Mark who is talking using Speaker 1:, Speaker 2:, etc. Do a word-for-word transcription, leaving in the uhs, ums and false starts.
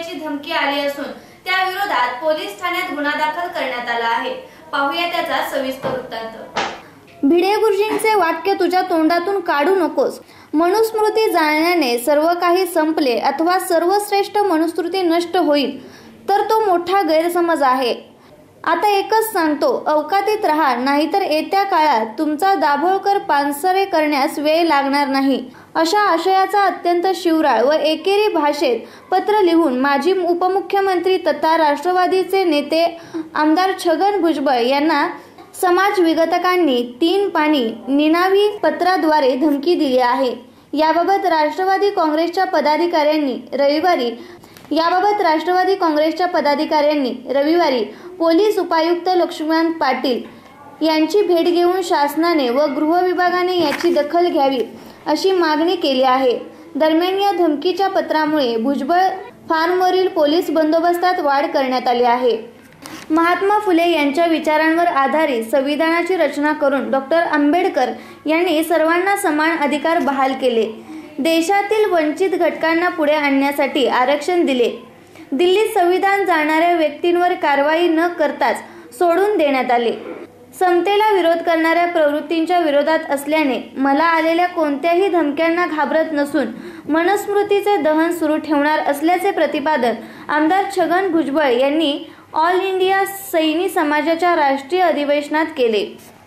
Speaker 1: अशी धमकी आली असून त्या विरोधात पोलीस ठाण्यात गुन्हा दाखल करण्यात आला आहे। पाहूया त्याचा सविस्तर वृत्तांत।
Speaker 2: भिडे गुरुजींचे वाक्य तुझ्या तोंडातून काढू नकोस। मनुस्मृती जाळण्याने सर्व काही संपले अथवा सर्वश्रेष्ठ मनुस्मृती नष्ट होईल तर तो मोठा गैरसमज आहे। आता एकच सांगतो, अवकातीत राहा, नाहीतर येत्या काळात तुमचा दाभोळकर पानसरे करण्यास वेळ लागणार नाही। अशा आशयाचा अत्यंत शिवराळ व एकेरी भाषेत पत्र लिहून माजी उपमुख्यमंत्री तथा राष्ट्रवादीचे नेते आमदार छगन भुजबळ यांना समाज विघटकांनी तीन पानी निनावी पत्राद्वारे धमकी दिली आहे। याबाबत राष्ट्रवादी काँग्रेसच्या पदाधिकाऱ्यांनी रविवारी याबाबत राष्ट्रवादी काँग्रेसच्या पदाधिकाऱ्यांनी रविवारी पोलीस उपायुक्त लक्ष्मण पाटील यांची भेट घेऊन शासनाने व गृह विभागाने याची दखल घ्यावी अशी मागणी केली आहे। दरम्यान या धमकीच्या पत्रामुळे भुजबळ फार्मवरील पोलीस बंदोबस्तात वाढ करण्यात आली आहे। महात्मा फुले यांच्या विचारांवर आधारित संविधानाची रचना करून डॉक्टर आंबेडकर यांनी सर्वांना समान अधिकार बहाल केले। देशातील वंचित घटकांना पुढे आणण्यासाठी आरक्षण दिले। दिल्लीत संविधान जाणणाऱ्या व्यक्तींवर कारवाई न करताच सोडून देण्यात आले। समतेला विरोध करणाऱ्या प्रवृत्तींच्या विरोधात असल्याने मला आलेल्या कोणत्याही धमक्यांना घाबरत नसून मनुस्मृतीचे दहन सुरू ठेवणार असल्याचे प्रतिपादन आमदार छगन भुजबळ यांनी ऑल इंडिया सैनी समाजाच्या राष्ट्रीय अधिवेशनात केले।